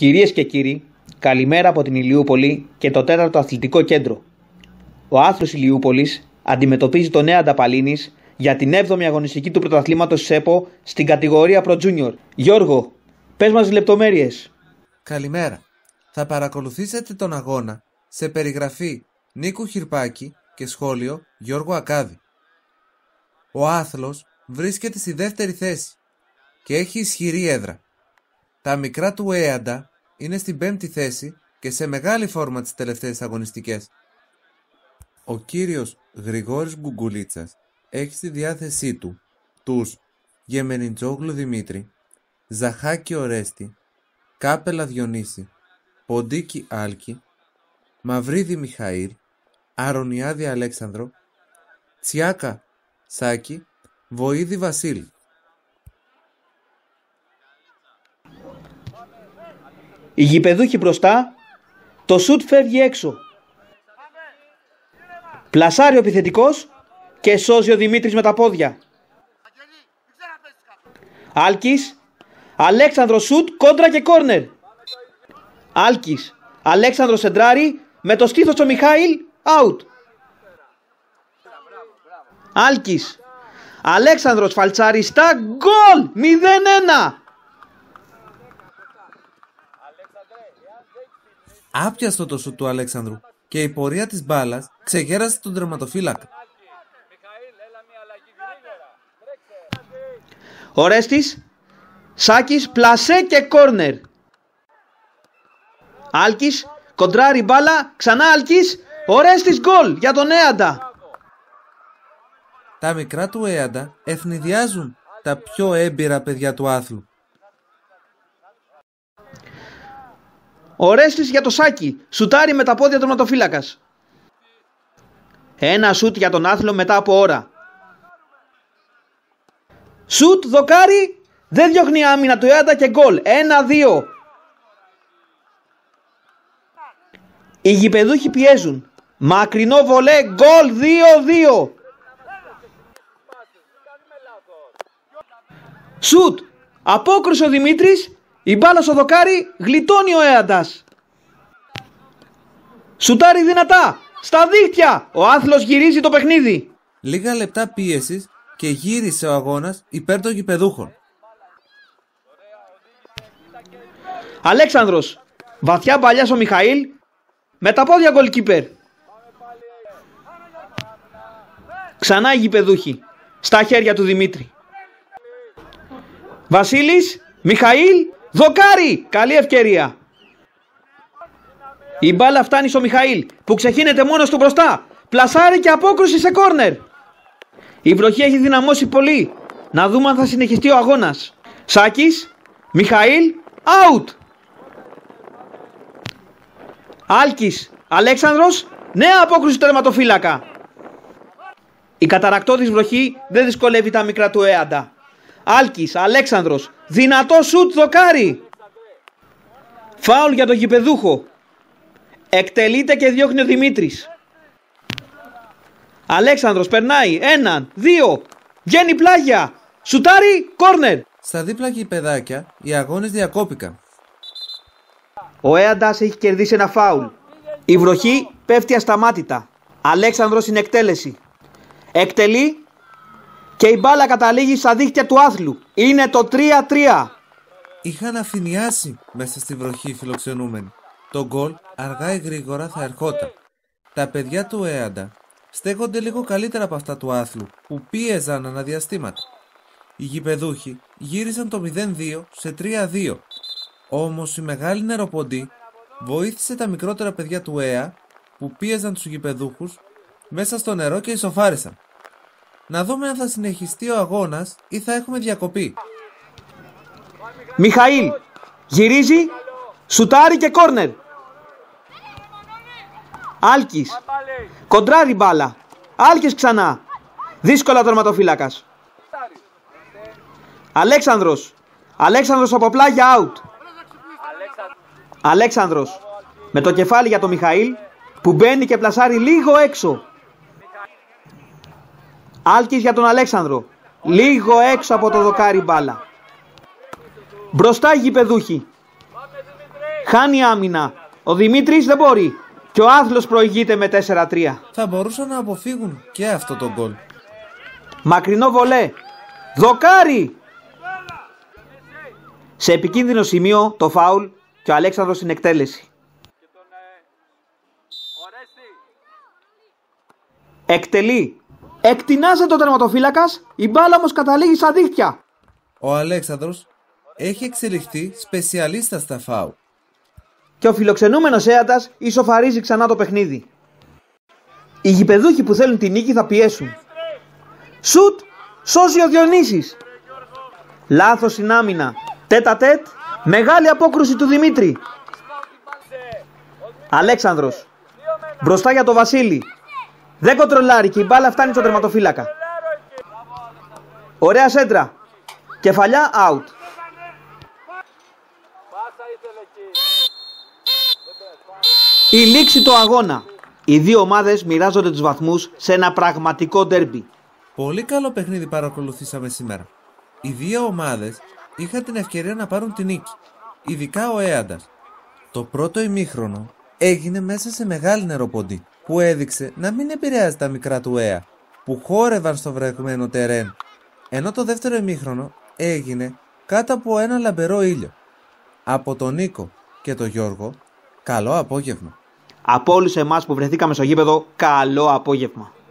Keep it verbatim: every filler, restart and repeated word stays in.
Κυρίες και κύριοι, καλημέρα από την Ηλιούπολη και το τέταρτο αθλητικό κέντρο. Ο άθλος Ηλιούπολης αντιμετωπίζει τον Έαντα Παλίνης για την έβδομη αγωνιστική του πρωταθλήματος ΣΕΠΟ στην κατηγορία Pro Junior. Γιώργο, πες μας λεπτομέρειες. Καλημέρα. Θα παρακολουθήσετε τον αγώνα σε περιγραφή Νίκου Χυρπάκη και σχόλιο Γιώργου Ακάδη. Ο άθλος βρίσκεται στη δεύτερη θέση και έχει ισχυρή έδρα. Τα μικρά του Έαντα είναι στην πέμπτη θέση και σε μεγάλη φόρμα τις τελευταίες αγωνιστικές. Ο κύριος Γρηγόρης Γκουγκουλίτσας έχει στη διάθεσή του τους Γεμενιτζόγλου Δημήτρη, Ζαχάκη Ορέστη, Κάπελα Διονύση, Ποντίκη Άλκη, Μαυρίδη Μιχαήλ, Αρωνιάδη Αλέξανδρο, Τσιάκα Σάκη, Βοήδη Βασίλη. Οι γηπεδούχοι μπροστά, το σουτ φεύγει έξω. Πλασάρει ο επιθετικός και σώζει ο Δημήτρης με τα πόδια. Άλκης, Αλέξανδρος σουτ, κόντρα και κόρνερ. Άλκης, Αλέξανδρος σεντράρι, με το στήθος ο Μιχάηλ, out. Άλκης, Αλέξανδρος φαλτσαριστά, γκολ, μηδέν ένα. Άπιαστο το σουτ του Αλέξανδρου και η πορεία της μπάλας ξεγέρασε τον τερματοφύλακα. Ορέστης, Σάκης, πλασέ και κόρνερ. Άλκης, κοντράρει μπάλα, ξανά Άλκης, Ορέστης, γκολ για τον Έαντα. Τα μικρά του Έαντα ευνηδιάζουν τα πιο έμπειρα παιδιά του άθλου. Ορέστης για το Σάκη, σουτάρει με τα πόδια του τερματοφύλακας. Ένα σουτ για τον άθλο μετά από ώρα. Σουτ, δοκάρι, δεν διώχνει άμυνα του Έαντα και γκολ, ένα δύο. Οι γηπεδούχοι πιέζουν, μακρινό βολέ, γκολ, δύο δύο. Σουτ, απόκρουσε ο Δημήτρης, η μπάλα στο δοκάρι, γλιτώνει ο Έαντας. Σουτάρει δυνατά, στα δίχτυα, ο άθλος γυρίζει το παιχνίδι. Λίγα λεπτά πίεσης και γύρισε ο αγώνας υπέρ των γηπεδούχων. Αλέξανδρος, βαθιά παλιάς ο Μιχαήλ, με τα πόδια γκολκίπερ. Ξανά οι γηπεδούχοι, στα χέρια του Δημήτρη. Βασίλης, Μιχαήλ, δοκάρι, καλή ευκαιρία. Η μπάλα φτάνει στο Μιχαήλ που ξεχύνεται μόνος του μπροστά. Πλασάρει και απόκρουση σε κόρνερ. Η βροχή έχει δυναμώσει πολύ. Να δούμε αν θα συνεχιστεί ο αγώνας. Σάκης, Μιχαήλ, out. Άλκης, Αλέξανδρος, νέα απόκρουση τερματοφύλακα. Η καταρακτώδης βροχή δεν δυσκολεύει τα μικρά του Έαντα. Άλκης, Αλέξανδρος, δυνατό σουτ, δοκάρι. Φάουλ για τον γηπεδούχο. Εκτελείται και διώχνει ο Δημήτρης. Αλέξανδρος περνάει, έναν, δύο, βγαίνει πλάγια, σουτάρι, κόρνερ. Στα δίπλα γηπεδάκια οι αγώνες διακόπηκαν. Ο Έαντας έχει κερδίσει ένα φάουλ. Η βροχή πέφτει ασταμάτητα. Αλέξανδρος στην εκτέλεση. Εκτελεί και η μπάλα καταλήγει στα δίχτυα του άθλου. Είναι το τρία τρία. Είχαν αφηνιάσει μέσα στη βροχή οι φιλοξενούμενοι. Το γκολ αργά ή γρήγορα θα ερχόταν. Τα παιδιά του Έαντα στέκονται λίγο καλύτερα από αυτά του άθλου που πίεζαν αναδιαστήματα. Οι γηπεδούχοι γύρισαν το μηδέν δύο σε τρία δύο. Όμως η μεγάλη νεροποντή βοήθησε τα μικρότερα παιδιά του ΕΑ που πίεζαν τους γηπεδούχους μέσα στο νερό και ισοφάρισαν. Να δούμε αν θα συνεχιστεί ο αγώνας ή θα έχουμε διακοπή. Μιχαήλ, γυρίζει, σουτάρει και κόρνερ. Άλκης, κοντράρει μπάλα. Άλκης ξανά. Δύσκολα τερματοφύλακας. Αλέξανδρος, Αλέξανδρος από πλάγια, out. Αλέξανδρος, με το κεφάλι για τον Μιχαήλ που μπαίνει και πλασάρει λίγο έξω. Άλκης για τον Αλέξανδρο, λίγο έξω από το δοκάρι μπάλα. Μπροστά οι γηπεδούχοι. Χάνει άμυνα. Ο Δημήτρης δεν μπορεί. Και ο Άθλος προηγείται με τέσσερα τρία. Θα μπορούσαν να αποφύγουν και αυτό το γκολ. Μακρινό βολέ. Δοκάρι. Σε επικίνδυνο σημείο το φάουλ και ο Αλέξανδρος στην εκτέλεση. Εκτελεί. Εκτινάζεται ο τερματοφύλακας, η μπάλα όμως καταλήγει στα δίχτυα. Ο Αλέξανδρος έχει εξελιχθεί σπεσιαλίστα στα φάουλ. Και ο φιλοξενούμενος Έαντας ισοφαρίζει ξανά το παιχνίδι. Οι γηπεδούχοι που θέλουν την νίκη θα πιέσουν. Σουτ, σώζει ο Διονύσης. Λάθος στην άμυνα. Τέτα τέτ, μεγάλη απόκρουση του Δημήτρη. Αλέξανδρος. Μπροστά για το Βασίλη. Δεν κοντρολάρει και η μπάλα φτάνει στο τερματοφύλακα. Ωραία σέντρα. Κεφαλιά out. Η λήξη του αγώνα. Οι δύο ομάδες μοιράζονται τους βαθμούς σε ένα πραγματικό ντέρμπι. Πολύ καλό παιχνίδι παρακολουθήσαμε σήμερα. Οι δύο ομάδες είχαν την ευκαιρία να πάρουν την νίκη. Ειδικά ο Έαντας. Το πρώτο ημίχρονο έγινε μέσα σε μεγάλη νεροποντή που έδειξε να μην επηρεάζει τα μικρά του ΕΑ που χόρευαν στο βρεγμένο τερέν. Ενώ το δεύτερο ημίχρονο έγινε κάτω από ένα λαμπερό ήλιο. Από τον Νίκο και τον Γιώργο, καλό απόγευμα. Από όλους εμάς που βρεθήκαμε στο γήπεδο, καλό απόγευμα.